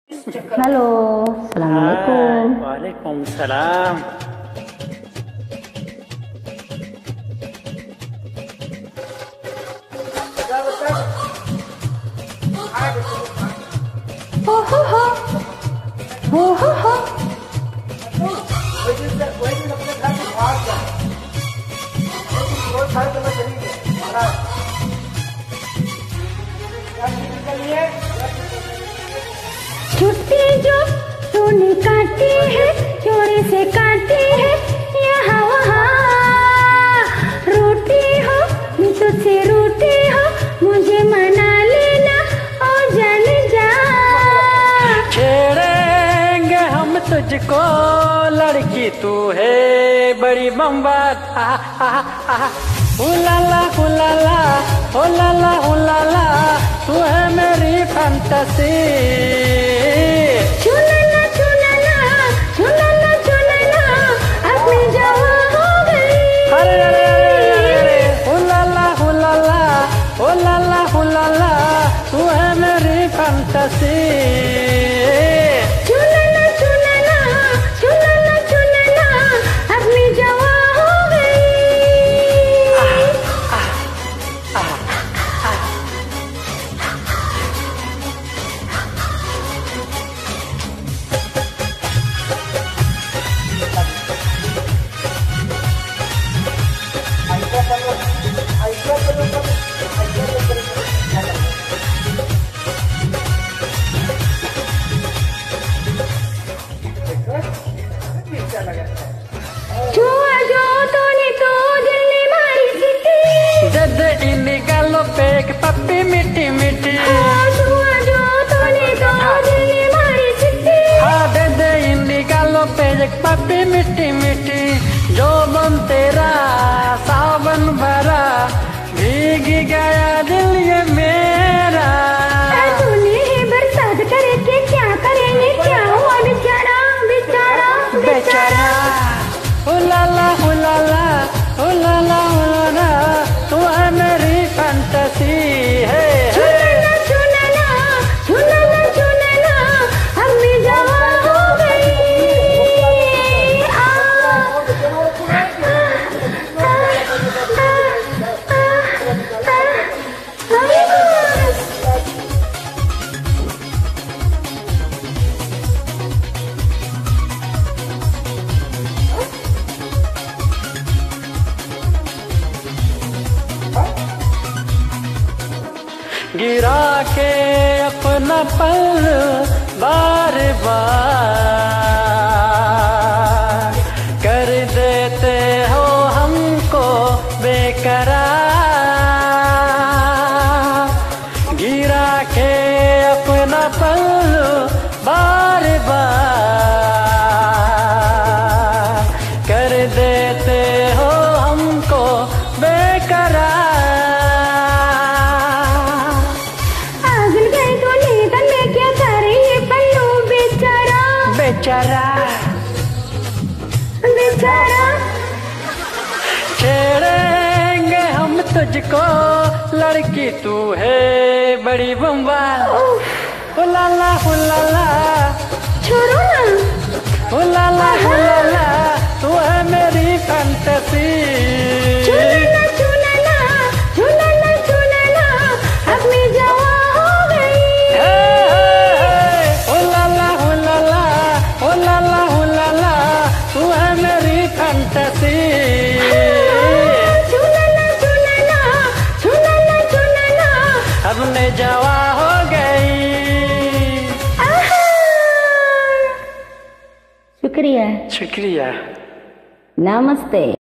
Hello, अस्सलाम वालेकुम। वालेकुम सलाम। हो हो हो हो हो हो। छुट्टी जो तूने काटी है, चोरी से काटी है, यहाँ वहाँ रूठी हो, मैं तुझसे रूठी हो, मुझे मना लेना और जाने जा। छेड़ेंगे हम तुझको, लड़की तू है बड़ी बम्बाद। हुलाला हुलाला हुलाला हुलाला, तू है मेरी फैंटेसी। चुनना चुनना चुनना चुनना, अपनी जवां हो गई। अरे अरे अरे अरे, हुलाला हुलाला हुलाला हुलाला, तू है मेरी फैंटेसी। चुनना चुनना चुनना चुनना, अपनी जवां हो गई। छुआ जो तूने तो दिल ने मारी सिटी। दे दे इन गालों पे एक पप्पी मीठी मीठी। छुआ जो तूने तो दिल ने मारी सिटी। हाँ दे दे इन गालों पे एक पप्पी मीठी मीठी। जो बन तेरा सावन भरा, भीग गया दिल ये मेरा। तूने बरसात करके क्या करेंगे, क्या हुआ बेचारा बेचारा बेचारा। हुलाला हुलाला हुलाला हुलाला, तू है मेरी फैंटेसी है। चुनना चुनना चुनना चुनना, अपनी जवां हो गई। गिरा के अपना पल बार बार कर देते हो हमको बेकरार। गिरा के अपना पल बार बार कर देते हो हमको बेकरार। बेचारा बेचारा छेड़ेंगे हम तुझको, लड़की तू है बड़ी बम्बाद। हुलाला हुलाला छोड़ो ना। हुलाला हुलाला, तू है मेरी फैंटेसी। चुनना चुनना चुनना चुनना, अपनी जवां हो गई। हुलाला हुलाला हुलाला हुलाला, तू है मेरी फैंटेसी। चुनना चुनना चुनना चुनना, हमने जवा हो गई। शुक्रिया, शुक्रिया। नमस्ते।